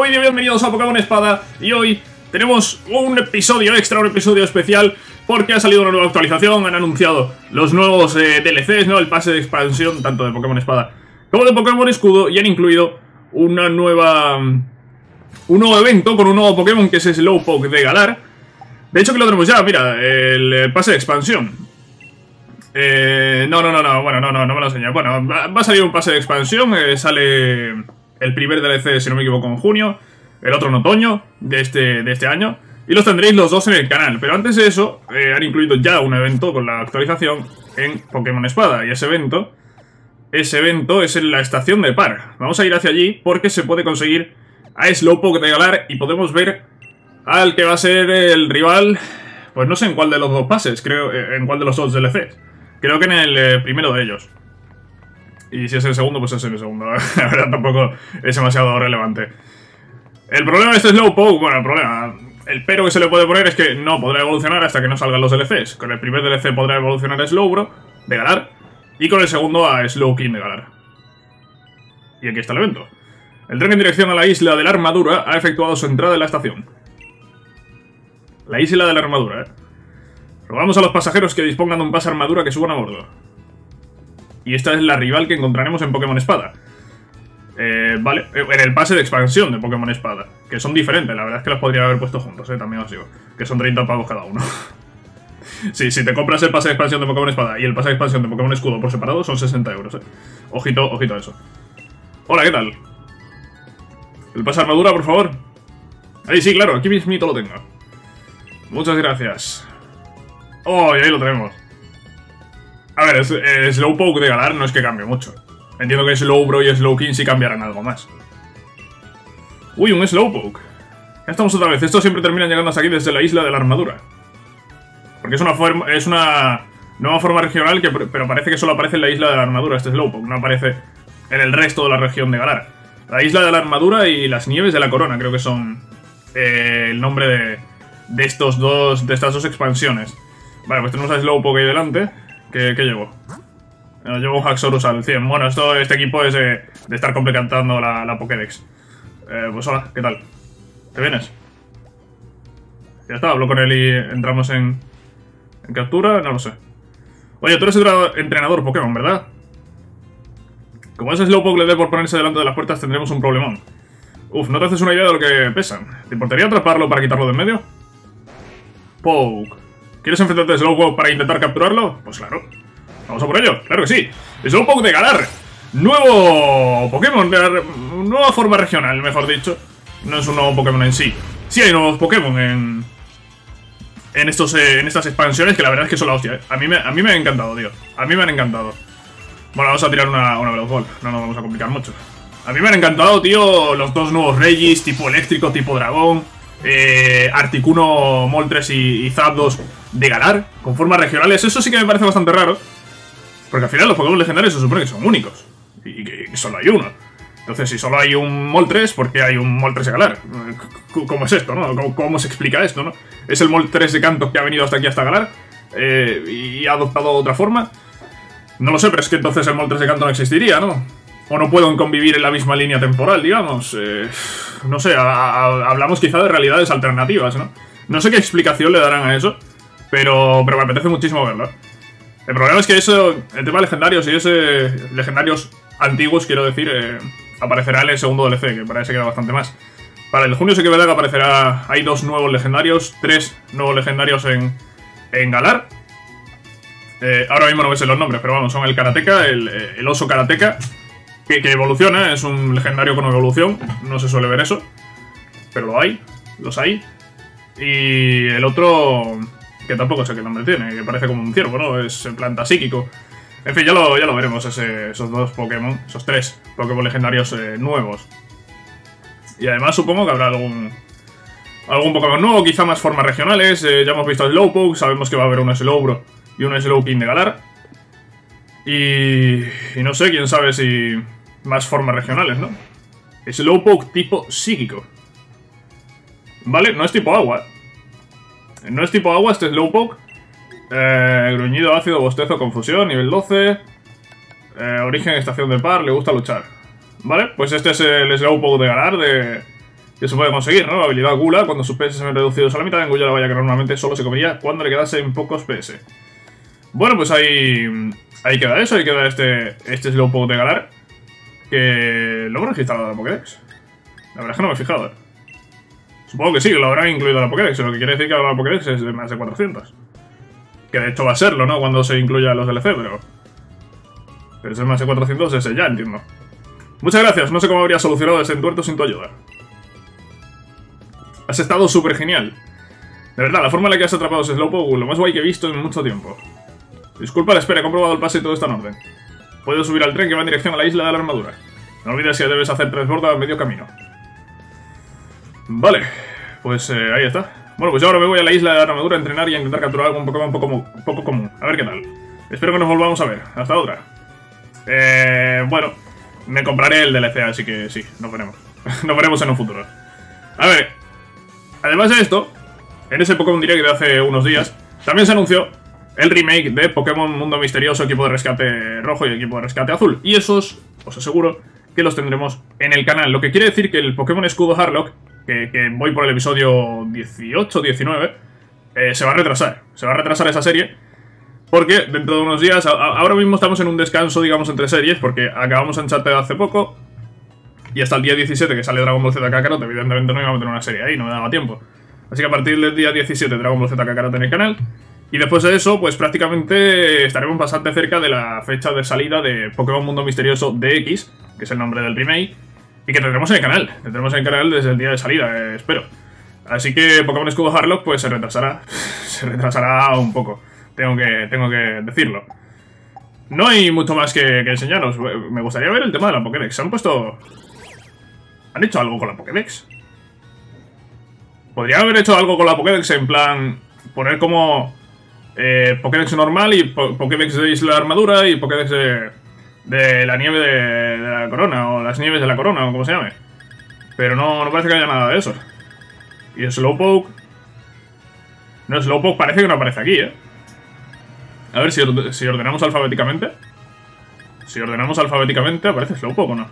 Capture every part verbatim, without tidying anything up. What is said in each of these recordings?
muy bienvenidos a Pokémon Espada. Y hoy tenemos un episodio extra, un episodio especial, porque ha salido una nueva actualización. Han anunciado los nuevos eh, D L Cs, ¿no? El pase de expansión, tanto de Pokémon Espada como de Pokémon Escudo. Y han incluido una nueva... un nuevo evento con un nuevo Pokémon, que es Slowpoke de Galar. De hecho que lo tenemos ya, mira, el pase de expansión. Eh, no, no, no, no, bueno, no, no, no me lo enseña. Bueno, va, va a salir un pase de expansión, eh, sale el primer D L C, si no me equivoco, en junio, el otro en otoño de este, de este año, y los tendréis los dos en el canal. Pero antes de eso, eh, han incluido ya un evento con la actualización en Pokémon Espada, y ese evento, ese evento es en la estación de Par. Vamos a ir hacia allí porque se puede conseguir a Slowpoke de Galar y podemos ver al que va a ser el rival, pues no sé en cuál de los dos pases, creo, en cuál de los dos D L Cs. Creo que en el eh, primero de ellos. Y si es el segundo, pues es el segundo. La verdad tampoco es demasiado relevante. El problema de este Slowpoke, bueno, el problema, el pero que se le puede poner es que no podrá evolucionar hasta que no salgan los D L Cs. Con el primer D L C podrá evolucionar a Slowbro de Galar y con el segundo a Slowking de Galar. Y aquí está el evento. El tren en dirección a la isla de la armadura ha efectuado su entrada en la estación. La isla de la armadura, eh. Rogamos a los pasajeros que dispongan de un pase armadura que suban a bordo. Y esta es la rival que encontraremos en Pokémon Espada. Eh, vale, en el pase de expansión de Pokémon Espada. Que son diferentes, la verdad es que los podría haber puesto juntos, eh, también os digo. Que son treinta pavos cada uno. Sí, si te compras el pase de expansión de Pokémon Espada y el pase de expansión de Pokémon Escudo por separado, son sesenta euros, eh. Ojito, ojito a eso. Hola, ¿qué tal? El pase armadura, por favor. Ahí sí, claro, aquí mismito lo tengo. Muchas gracias. Oh, y ahí lo tenemos. A ver, es, es Slowpoke de Galar no es que cambie mucho. Entiendo que Slowbro y Slowking sí cambiarán algo más. Uy, un Slowpoke. Ya estamos otra vez. Estos siempre terminan llegando hasta aquí desde la isla de la armadura. Porque es una forma, es una nueva forma regional, que, pero parece que solo aparece en la isla de la armadura este Slowpoke. No aparece en el resto de la región de Galar. La isla de la armadura y las nieves de la corona creo que son eh, el nombre de, de, estos dos, de estas dos expansiones. Vale, pues tenemos a Slowpoke ahí delante. ¿Qué, qué llevo? Eh, llevo un Haxorus al cien. Bueno, esto, este equipo es eh, de estar completando la, la Pokédex. Eh, pues hola, ¿qué tal? ¿Te vienes? Ya está, hablo con él y entramos en, en captura, no lo sé. Oye, tú eres entrenador Pokémon, ¿verdad? Como ese Slowpoke le dé por ponerse delante de las puertas, tendremos un problemón. Uf, ¿no te haces una idea de lo que pesan? ¿Te importaría atraparlo para quitarlo de en medio? Poke. ¿Quieres enfrentarte a Slowpoke para intentar capturarlo? Pues claro. Vamos a por ello, claro que sí. Slowpoke de Galar. Nuevo Pokémon, nueva forma regional, mejor dicho. No es un nuevo Pokémon en sí. Sí hay nuevos Pokémon en... En, estos, eh, en estas expansiones, que la verdad es que son la hostia, ¿eh? A mí me, a mí me han encantado, tío. A mí me han encantado. Bueno, vamos a tirar una, una Veloz Ball. No nos vamos a complicar mucho. A mí me han encantado, tío, los dos nuevos Regis, tipo eléctrico, tipo dragón. Eh, Articuno, Moltres y, y Zapdos de Galar, con formas regionales. Eso sí que me parece bastante raro, porque al final los Pokémon legendarios se supone que son únicos y que, que solo hay uno. Entonces, si solo hay un Moltres, ¿por qué hay un Moltres de Galar? ¿Cómo es esto, no? ¿Cómo, cómo se explica esto, no? ¿Es el Moltres de Kanto que ha venido hasta aquí, hasta Galar? Eh, y ha adoptado otra forma. No lo sé, pero es que entonces el Moltres de Kanto no existiría, ¿no? O no pueden convivir en la misma línea temporal, digamos. Eh, no sé, a, a, hablamos quizá de realidades alternativas, ¿no? No sé qué explicación le darán a eso, pero, pero me apetece muchísimo verlo. El problema es que eso, el tema de legendarios y ese... legendarios antiguos, quiero decir, eh, aparecerá en el segundo D L C, que para ese queda bastante más. Para el junio sí que verá que aparecerá... Hay dos nuevos legendarios, tres nuevos legendarios en, en Galar. Eh, ahora mismo no me sé los nombres, pero vamos, son el Karateka, el, el oso Karateka, que, que evoluciona, es un legendario con evolución, no se suele ver eso, pero lo hay, los hay. Y el otro, que tampoco sé qué nombre tiene, que parece como un ciervo, ¿no? Es planta psíquico. En fin, ya lo, ya lo veremos, ese, esos dos Pokémon, esos tres Pokémon legendarios eh, nuevos. Y además supongo que habrá algún... algún Pokémon nuevo, quizá más formas regionales. eh, Ya hemos visto a Slowpoke, sabemos que va a haber un Slowbro y un Slowking de Galar. Y... y no sé, quién sabe si... más formas regionales, ¿no? Slowpoke tipo psíquico. Vale, no es tipo agua. No es tipo agua este Slowpoke. Eh, gruñido, ácido, bostezo, confusión, nivel doce. Eh, origen, estación de Par, le gusta luchar. Vale, pues este es el Slowpoke de Galar de, que se puede conseguir, ¿no? Habilidad Gula, cuando sus P S se ven reducidos a la mitad, engulle la valla que normalmente solo se comería cuando le quedasen pocos P S. Bueno, pues ahí, ahí queda eso, ahí queda este, este Slowpoke de Galar, que lo hemos registrado en la Pokédex. La verdad es que no me he fijado, ¿eh? Supongo que sí, que lo habrán incluido en la Pokédex, lo que quiere decir que ahora la Pokédex es de más de cuatrocientos. Que de hecho va a serlo, ¿no? Cuando se incluya los D L C, pero... Pero ese más de cuatrocientos ese ya, entiendo. Muchas gracias, no sé cómo habría solucionado ese entuerto sin tu ayuda. Has estado súper genial. De verdad, la forma en la que has atrapado ese Slowpoke, lo más guay que he visto en mucho tiempo. Disculpa la espera, he comprobado el pase y todo está en orden. Puedo subir al tren que va en dirección a la isla de la armadura. No olvides que debes hacer transbordo a medio camino. Vale, pues eh, ahí está. Bueno, pues yo ahora me voy a la isla de la armadura a entrenar y a intentar capturar algún Pokémon poco, poco común. A ver qué tal. Espero que nos volvamos a ver. Hasta otra. Eh, bueno, me compraré el D L C, así que sí, nos veremos. Nos veremos en un futuro. A ver, además de esto, en ese Pokémon Direct de hace unos días, también se anunció el remake de Pokémon Mundo Misterioso, Equipo de Rescate Rojo y Equipo de Rescate Azul. Y esos, os aseguro, que los tendremos en el canal. Lo que quiere decir que el Pokémon Escudo Harlock, que, que voy por el episodio dieciocho diecinueve, eh, se va a retrasar. Se va a retrasar esa serie, porque dentro de unos días, a, a, ahora mismo estamos en un descanso, digamos, entre series, porque acabamos Uncharted hace poco, y hasta el día diecisiete que sale Dragon Ball Z Kakarot, evidentemente no iba a meter una serie ahí, no me daba tiempo. Así que a partir del día diecisiete Dragon Ball Z Kakarot en el canal. Y después de eso, pues prácticamente estaremos bastante cerca de la fecha de salida de Pokémon Mundo Misterioso D X, que es el nombre del remake, y que tendremos en el canal. Tendremos en el canal desde el día de salida, eh, espero. Así que Pokémon Escudo Harlock pues se retrasará. Se retrasará un poco. Tengo que, tengo que decirlo. No hay mucho más que, que enseñaros. Me gustaría ver el tema de la Pokédex. ¿Se han puesto...? ¿Han hecho algo con la Pokédex? Podrían haber hecho algo con la Pokédex en plan... Poner como... Eh, Pokédex normal y po Pokédex de Isla de Armadura y Pokédex de, de la nieve de, de la corona, o las nieves de la corona, o como se llame. Pero no, no parece que haya nada de eso. Y Slowpoke... No, Slowpoke parece que no aparece aquí, ¿eh? A ver si, si ordenamos alfabéticamente. Si ordenamos alfabéticamente, ¿aparece Slowpoke o no?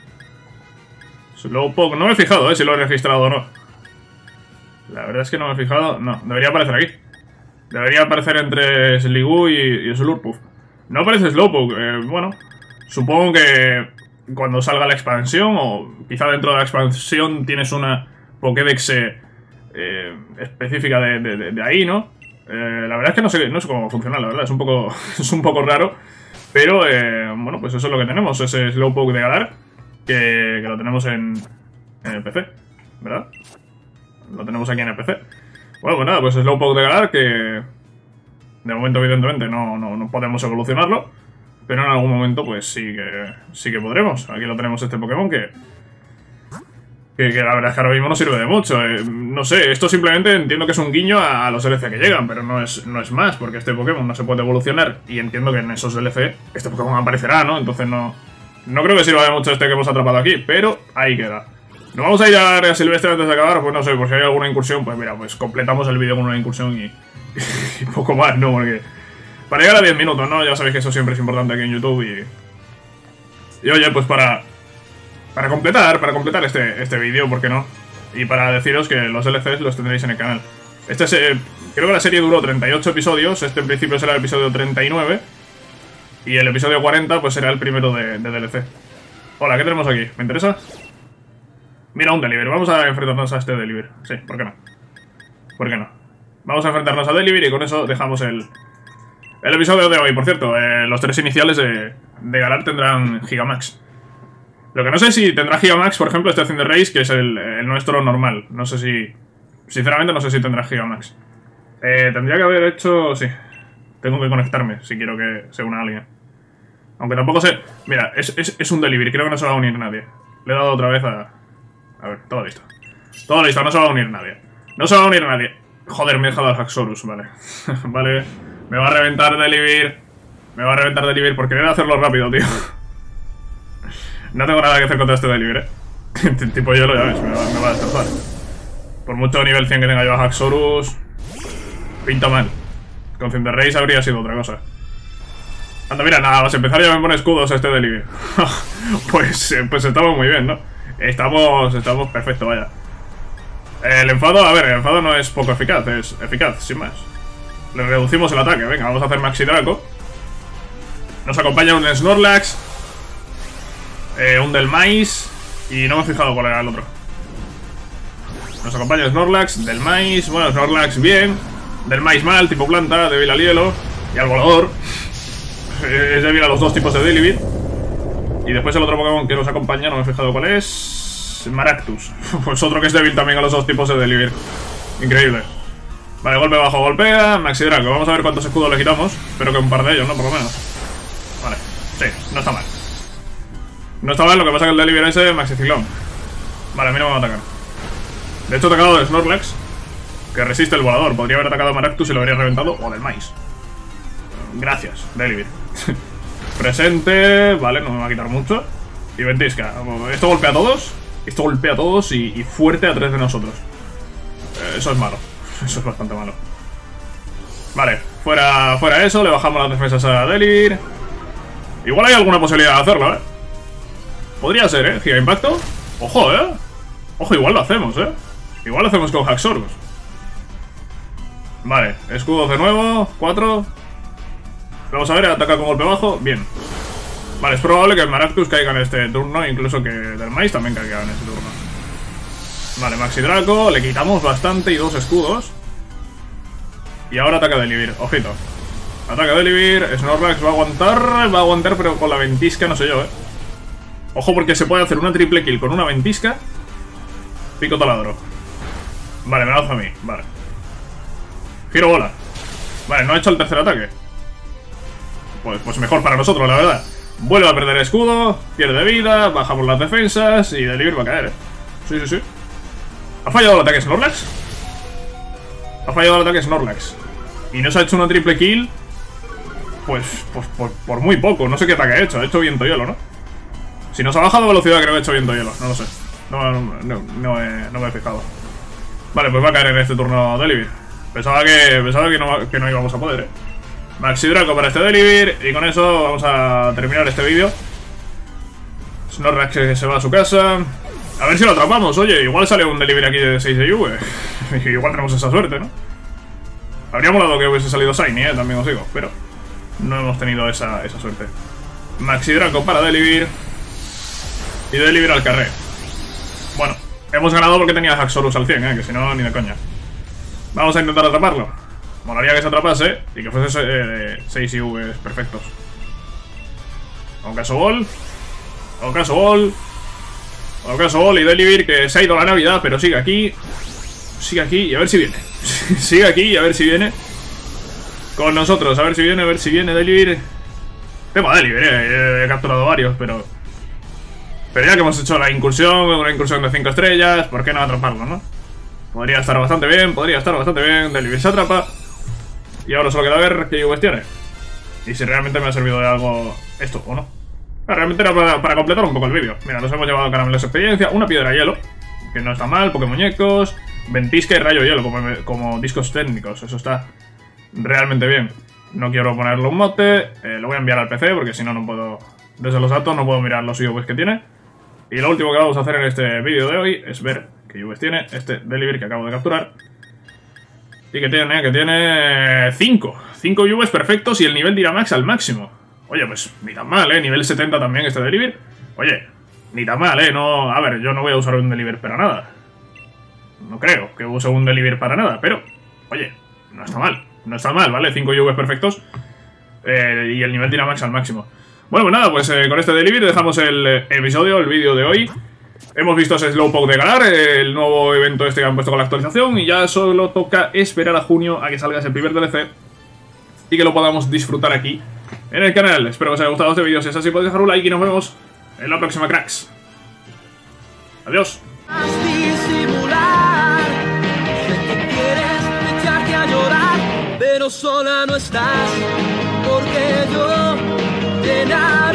Slowpoke... No me he fijado, ¿eh? Si lo he registrado o no. La verdad es que no me he fijado. No, debería aparecer aquí. Debería aparecer entre Sliggoo y, y Slurpuff. No aparece Slowpoke. Eh, bueno, supongo que cuando salga la expansión, o quizá dentro de la expansión tienes una Pokédex eh, eh, específica de, de, de ahí, ¿no? Eh, la verdad es que no sé, no sé cómo funciona, la verdad. Es un poco, es un poco raro. Pero, eh, bueno, pues eso es lo que tenemos. Ese Slowpoke de Galar, que, que lo tenemos en, en el P C, ¿verdad? Lo tenemos aquí en el P C. Bueno, pues nada, pues Slowpoke de Galar, que de momento evidentemente no, no, no podemos evolucionarlo, pero en algún momento pues sí que sí que podremos. Aquí lo tenemos, este Pokémon que, que, que la verdad es que ahora mismo no sirve de mucho. Eh, no sé, esto simplemente entiendo que es un guiño a, a los D L C que llegan, pero no es, no es más, porque este Pokémon no se puede evolucionar y entiendo que en esos D L C este Pokémon aparecerá, ¿no? Entonces no, no creo que sirva de mucho este que hemos atrapado aquí, pero ahí queda. ¿Nos vamos a ir a Área Silvestre antes de acabar? Pues no sé, por si hay alguna incursión, pues mira, pues completamos el vídeo con una incursión y, y poco más, ¿no? Porque para llegar a diez minutos, ¿no? Ya sabéis que eso siempre es importante aquí en YouTube y... Y oye, pues para... Para completar, para completar este, este vídeo, ¿por qué no? Y para deciros que los D L Cs los tendréis en el canal. Este es... Eh, creo que la serie duró treinta y ocho episodios, este en principio será el episodio treinta y nueve. Y el episodio cuarenta pues será el primero de, de D L C. Hola, ¿qué tenemos aquí? ¿Me interesa? Mira, un Delivery. Vamos a enfrentarnos a este Delivery. Sí, ¿por qué no? ¿Por qué no? Vamos a enfrentarnos a Delivery y con eso dejamos el, el episodio de hoy. Por cierto, eh, los tres iniciales de, de Galar tendrán Gigamax. Lo que no sé si tendrá Gigamax, por ejemplo, este Cinderace, que es el, el nuestro normal. No sé si... Sinceramente no sé si tendrá Gigamax. Eh, tendría que haber hecho... Sí. Tengo que conectarme si quiero que se una alguien. Aunque tampoco sé... Mira, es, es, es un Delivery. Creo que no se va a unir nadie. Le he dado otra vez a... A ver, todo listo. Todo listo, no se va a unir nadie. No se va a unir nadie. Joder, me he dejado al Haxorus, vale. Vale. Me va a reventar Delivery. Me va a reventar Delivery por querer hacerlo rápido, tío. No tengo nada que hacer contra este Delivery, eh. Tipo hielo, ya ves, me va, me va a destrozar. Por mucho nivel cien que tenga yo a Haxorus, pinta mal. Con Cinderace habría sido otra cosa. Anda, mira, nada, vas a empezar ya me pone escudos a este Delivery. Pues, pues estamos muy bien, ¿no? Estamos, estamos perfecto, vaya. El enfado, a ver, el enfado no es poco eficaz, es eficaz, sin más. Le reducimos el ataque, venga, vamos a hacer Maxi Draco. Nos acompaña un Snorlax, eh, un Del Mais, y no me he fijado cuál era el otro. Nos acompaña Snorlax, Del Mais, bueno, Snorlax bien, Del Mais mal, tipo planta, débil al hielo, y al volador. Es débil a los dos tipos de Delibird. Y después el otro Pokémon que nos acompaña, no me he fijado cuál es... Maractus. Pues otro que es débil también a los dos tipos de Delibird. Increíble. Vale, golpe bajo, golpea, Maxi Draco. Vamos a ver cuántos escudos le quitamos. Espero que un par de ellos, ¿no? Por lo menos. Vale, sí, no está mal. No está mal, lo que pasa que el Delibird ese Maxi Ciclón. Vale, a mí no me va a atacar. De hecho he atacado de Snorlax, que resiste el volador. Podría haber atacado a Maractus y lo habría reventado. O Del Mais. Gracias, Delibird. Presente, vale, no me va a quitar mucho. Y ventisca. Esto golpea a todos. Esto golpea a todos y, y fuerte a tres de nosotros. eh, Eso es malo. Eso es bastante malo. Vale, fuera, fuera eso. Le bajamos las defensas a Delibird. Igual hay alguna posibilidad de hacerlo, eh. Podría ser, eh, Giga Impacto. Ojo, eh. Ojo, igual lo hacemos, eh. Igual lo hacemos con Haxorus. Vale, escudos de nuevo. Cuatro. Vamos a ver, ataca con golpe bajo. Bien. Vale, es probable que el Maractus caiga en este turno, incluso que Del Mais también caiga en este turno. Vale, Maxi Draco, le quitamos bastante y dos escudos. Y ahora ataca Delibird, ojito. Ataca Delibird, Snorlax va a aguantar, va a aguantar pero con la ventisca no sé yo, eh. Ojo porque se puede hacer una triple kill con una ventisca. Pico taladro. Vale, me lanza a mí, vale. Giro bola. Vale, no ha hecho el tercer ataque. Pues, pues mejor para nosotros, la verdad. Vuelve a perder escudo, pierde vida, bajamos las defensas y Delibird va a caer, ¿eh? Sí, sí, sí. ¿Ha fallado el ataque Snorlax? Ha fallado el ataque Snorlax. Y no se ha hecho una triple kill. Pues, pues por, por muy poco. No sé qué ataque ha hecho. Ha hecho viento hielo, ¿no? Si nos ha bajado velocidad creo que ha hecho viento hielo. No lo sé. No, no, no, no, he, no me he fijado. Vale, pues va a caer en este turno Delibird. Pensaba que, pensaba que, no, que no íbamos a poder, ¿eh? Maxi Draco para este Delibird. Y con eso vamos a terminar este vídeo. Snorlax que se va a su casa. A ver si lo atrapamos. Oye, igual sale un Delibird aquí de seis de V. Igual tenemos esa suerte, ¿no? Habría molado que hubiese salido Shiny, ¿eh? También os digo. Pero no hemos tenido esa, esa suerte. Maxi Draco para Delibird. Y Delibird al carré. Bueno, hemos ganado porque tenía Haxorus al cien, ¿eh? Que si no, ni de coña. Vamos a intentar atraparlo. Molaría que se atrapase y que fuese eh, seis I Vs perfectos. Ocaso Ball. Ocaso Ball. Ocaso Ball y Delibird que se ha ido a la Navidad, pero sigue aquí. Sigue aquí y a ver si viene. Sigue aquí y a ver si viene. Con nosotros, a ver si viene, a ver si viene Delibird. Tengo a Delibird, eh. He capturado varios, pero... Pero ya que hemos hecho la incursión, una incursión de cinco estrellas, ¿por qué no atraparlo, no? Podría estar bastante bien, podría estar bastante bien. Delibird se atrapa. Y ahora solo queda ver qué I Vs tiene. Y si realmente me ha servido de algo esto o no. Ah, realmente era para, para completar un poco el vídeo. Mira, nos hemos llevado caramelos de experiencia, una piedra hielo, que no está mal, Pokémuñecos, ventisca y rayo hielo como, como discos técnicos. Eso está realmente bien. No quiero ponerle un mote, eh, lo voy a enviar al P C porque si no, no puedo... Desde los datos no puedo mirar los I Vs que tiene. Y lo último que vamos a hacer en este vídeo de hoy es ver qué I Vs tiene este Delibird que acabo de capturar. Y que tiene, que tiene cinco. cinco I Vs perfectos y el nivel Dynamax al máximo. Oye, pues ni tan mal, ¿eh? Nivel setenta también este Delibird. Oye, ni tan mal, ¿eh? No, a ver, yo no voy a usar un Delibird para nada. No creo que use un Delibird para nada, pero... Oye, no está mal. No está mal, ¿vale? cinco I Vs perfectos. Eh, y el nivel Dynamax al máximo. Bueno, pues nada, pues eh, con este Delibird dejamos el eh, episodio, el vídeo de hoy. Hemos visto ese Slowpoke de Galar, el nuevo evento este que han puesto con la actualización. Y ya solo toca esperar a junio a que salga ese primer D L C. Y que lo podamos disfrutar aquí en el canal. Espero que os haya gustado este vídeo. Si es así, podéis dejar un like y nos vemos en la próxima, cracks. Adiós. Pero sola no estás, porque yo te